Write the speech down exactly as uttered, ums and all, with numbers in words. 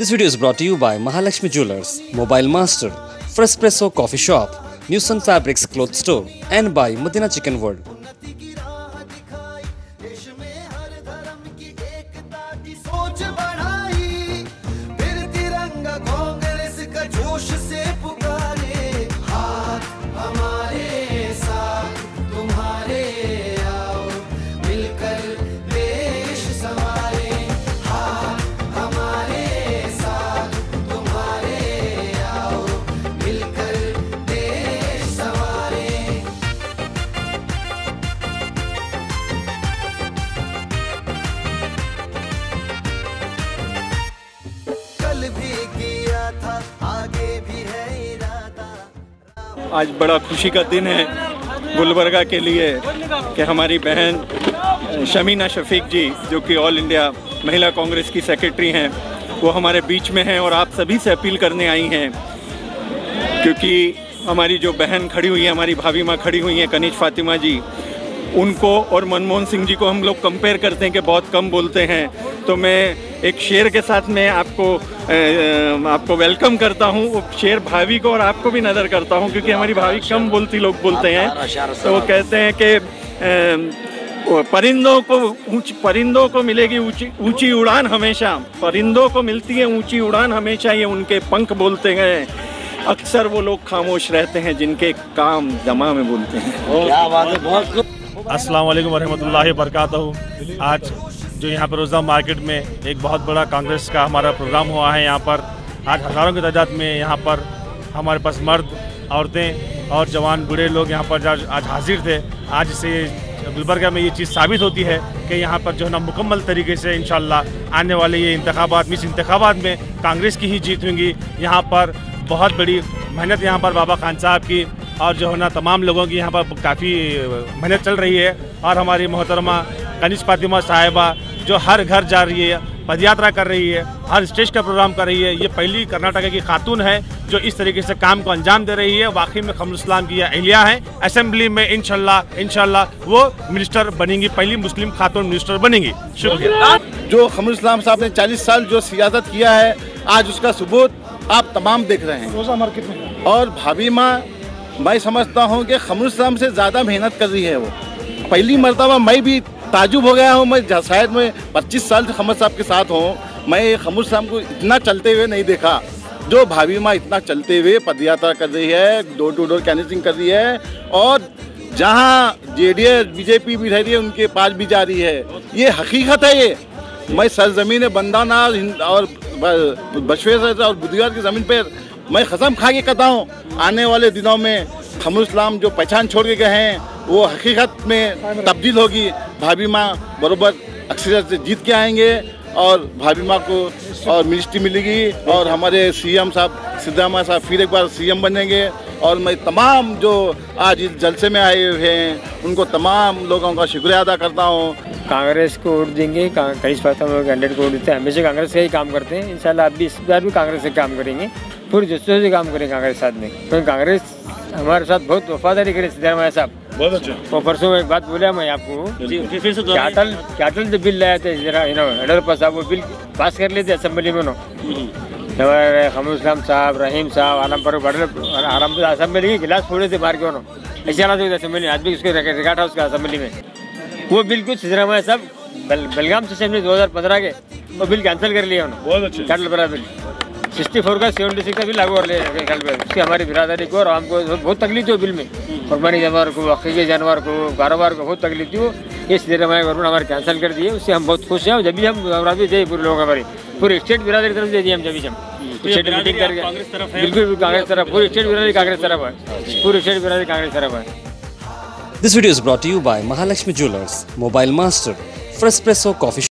This video is brought to you by Mahalakshmi Jewelers, Mobile Master, Frespresso Coffee Shop, New Sun Fabrics Cloth Store, and by Madina Chicken World. आज बड़ा खुशी का दिन है गुलबर्गा के लिए कि हमारी बहन शमीना शफीक जी, जो कि ऑल इंडिया महिला कांग्रेस की सेक्रेटरी हैं, वो हमारे बीच में हैं और आप सभी से अपील करने आई हैं, क्योंकि हमारी जो बहन खड़ी हुई है, हमारी भाभी माँ खड़ी हुई हैं कनीज फातिमा जी, उनको और मनमोहन सिंह जी को हम लोग कंपेयर करते हैं कि बहुत कम बोलते हैं। तो मैं एक शेर के साथ में आपको आपको वेलकम करता हूँ। वो शेर भाभी को और आपको भी नज़र करता हूँ, क्योंकि हमारी भाभी कम बोलती लोग बोलते हैं। तो वो कहते हैं कि परिंदों को ऊंची परिंदों को मिलेगी ऊंची ऊंची उड़ान हमेशा, परिंदों को मिलती है ऊंची उड़ान हमेशा, ये उनके पंख बोलते हैं। अक्सर वो लोग खामोश रहते हैं जिनके काम दमा में बोलते हैं। क्या बात है, बहुत अस्सलाम वालेकुम वरहमतुल्लाहि वबरकातुहू। आज जो यहाँ पर रोज़ा मार्केट में एक बहुत बड़ा कांग्रेस का हमारा प्रोग्राम हुआ है। यहाँ पर आज हज़ारों की तादाद में यहाँ पर हमारे पास मर्द, औरतें और जवान बूढ़े लोग यहाँ पर आज हाजिर थे। आज से गुलबर्गा में ये चीज़ साबित होती है कि यहाँ पर जो है ना मुकम्मल तरीके से इंशाअल्लाह आने वाले ये इंतखाबात में इस इंतखाबात में कांग्रेस की ही जीत होंगी। यहाँ पर बहुत बड़ी मेहनत यहाँ पर बाबा खान साहब की और जो है ना तमाम लोगों की यहाँ पर काफ़ी मेहनत चल रही है। और हमारी मोहतरमा कनीज फातिमा साहिबा जो हर घर जा रही है, पदयात्रा कर रही है, हर स्टेज का प्रोग्राम कर रही है, ये पहली कर्नाटक की खातून है जो इस तरीके से काम को अंजाम दे रही है। वाकई में खमरुल इस्लाम की अहलिया है। असेंबली में इंशाल्लाह इंशाल्लाह वो मिनिस्टर बनेंगी, पहली मुस्लिम खातून मिनिस्टर बनेंगी। शुक्रिया। जो खमरुल इस्लाम साहब ने चालीस साल जो सियासत किया है, आज उसका सबूत आप तमाम देख रहे हैं रोज़ा मार्केट में। और भाभी माँ, मैं समझता हूँ कि खमरुल इस्लाम से ज़्यादा मेहनत कर रही है वो। पहली मरतबा मैं भी ताजुब हो गया हूँ। मैं शायद मैं पच्चीस साल से खमर साहब के साथ हूँ, मैं खमर साहब को इतना चलते हुए नहीं देखा। जो भाभी माँ इतना चलते हुए पदयात्रा कर रही है, डोर टू डोर कैनिसिंग कर रही है, और जहाँ जेडीएस बीजेपी भी रह रही है उनके पास भी जा रही है। ये हकीकत है। ये मैं सरजमीन बंदाना और बशवेर और बुधियार की ज़मीन पर मैं कसम खा के कहता हूँ, आने वाले दिनों में खमरुल इस्लाम जो पहचान छोड़ के गए हैं वो हकीकत में तब्दील होगी। भाभी माँ बराबर अक्सरियत से जीत के आएंगे और भाभी माँ को और मिनिस्ट्री मिलेगी और हमारे सीएम साहब सिद्धामा साहब फिर एक बार सीएम बनेंगे। और मैं तमाम जो आज इस जलसे में आए हुए हैं उनको तमाम लोगों का शुक्रिया अदा करता हूँ। कांग्रेस को वोट देंगे, कनीज फातिमा कैंडिडेट को वोट देते हैं, हमेशा कांग्रेस का ही काम करते हैं। इंशाल्लाह अब भी इस बार भी कांग्रेस से काम करेंगे, पूरी जोशों से काम करेंगे कांग्रेस साथ में, क्योंकि कांग्रेस हमारे साथ बहुत वफादारी करे। सिद्धारमैया साहब बहुत अच्छा। वो परसों में एक बात बोला मैं आपको, फिर से कैटल कैटल जो बिल लाए थे जरा यडूरप्पा साहब, वो बिल पास कर लेते असेंबली में। हमारे खमरुल इस्लाम साहब, रहीम साहब, आलम पर आराम से असेंबली की गिलास फोड़े थे मार के उन्होंने, ऐसे हालात हुए असेंबली। आज भी उसके रिकॉर्ड है उसका असेंबली में। वो बिल कुछ सिद्धारमैया साहब बल, बलगाम से असेंबली दो हज़ार पंद्रह के वो बिल कैंसिल कर लिया उन्होंने। बहुत अच्छे कैटल बड़ा बिल सिक्सटी फोर का सेवेंटी सिक्स का भी लागू कर लिया उसकी हमारी बिरादरी को और हमको बहुत तकलीफ थी वो बिल में। कुर्बानी जानवर को, हकीकी जानवर को, कारोबार को बहुत तकलीफ थी वो। ये सिद्धारमैया गवर्नमेंट हमारे कैंसिल कर दिए, उससे हम बहुत खुश हैं। जब भी हम राजी थे पूरे लोग हमारी पूरी स्टेट बिरादरी तरफ दे दिए हम, जब भी हम स्टेट मीटिंग करके बिल्कुल कांग्रेस तरफ, पूरी स्टेट बिरादरी कांग्रेस तरफ है, पूरी स्टेट बिरादरी कांग्रेस तरफ है। This video is brought to you by Mahalakshmi Jewelers, Mobile Master, Frespresso Coffee Shop.